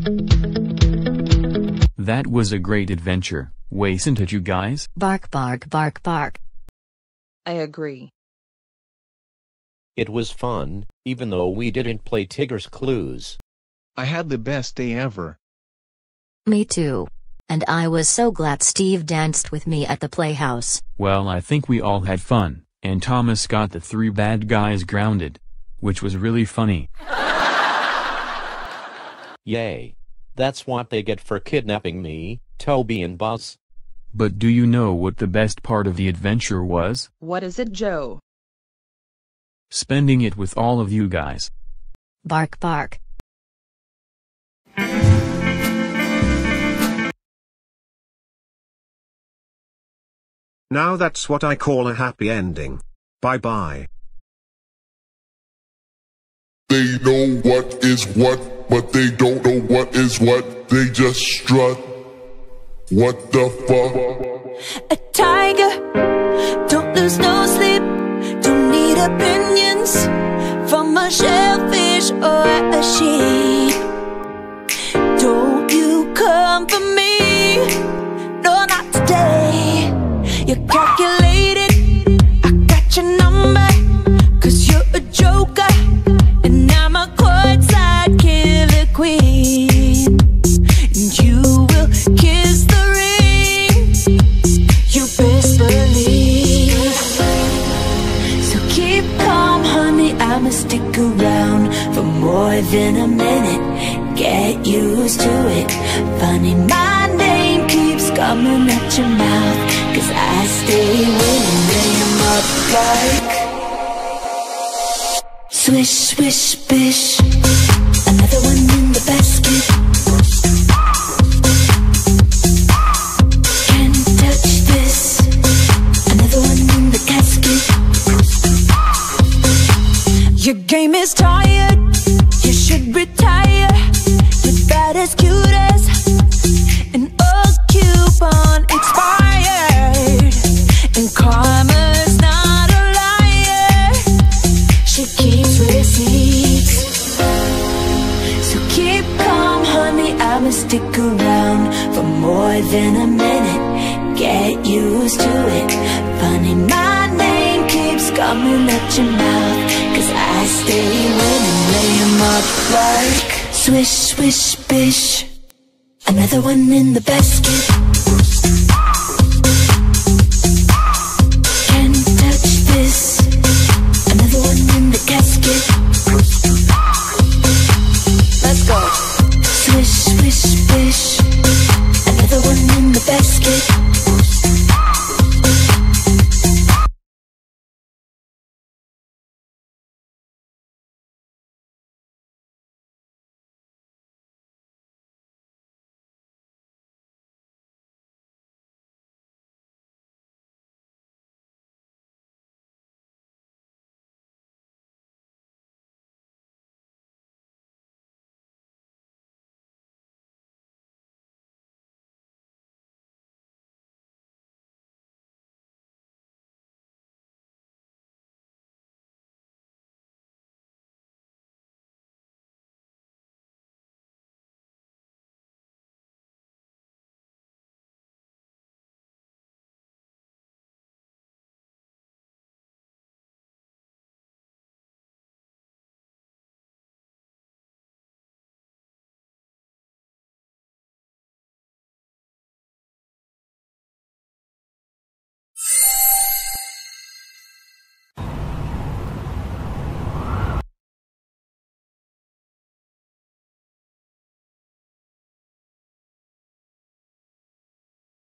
That was a great adventure, wasn't it, you guys? Bark, bark, bark, bark. I agree. It was fun, even though we didn't play Tigger's Clues. I had the best day ever. Me too. And I was so glad Steve danced with me at the playhouse. Well, I think we all had fun, and Thomas got the 3 bad guys grounded. Which was really funny. Yay. That's what they get for kidnapping me, Toby and Buzz. But do you know what the best part of the adventure was? What is it, Joe? Spending it with all of you guys. Bark, bark. Now that's what I call a happy ending. Bye-bye. They know what is what, but they don't know what is what. They just strut. What the fuck? A tiger, don't lose no sleep. Don't need opinions from a shellfish or a sheep. Don't you come for me, no, not today. You're calculated, I got your number, 'cause you're a joker, and I'm a courtside killer queen. And you will kiss the ring, you best believe. So keep calm, honey, I'ma stick around for more than a minute. Get used to it. Funny, my name keeps coming at your mouth, 'cause I stay winning, lay 'em up like swish, swish, bish. Another one in the basket. Can't touch this. Another one in the casket. Your game is tired, you should retire. You're about as cute as an old coupon expired. And karma's not a liar, she keeps receipts. So keep calm, honey, I'ma stick around for more than a minute. Get used to it. Funny, my name keeps coming at your mouth, 'cause I stay winning, lay 'em up like swish, swish, bish. Another one in the basket.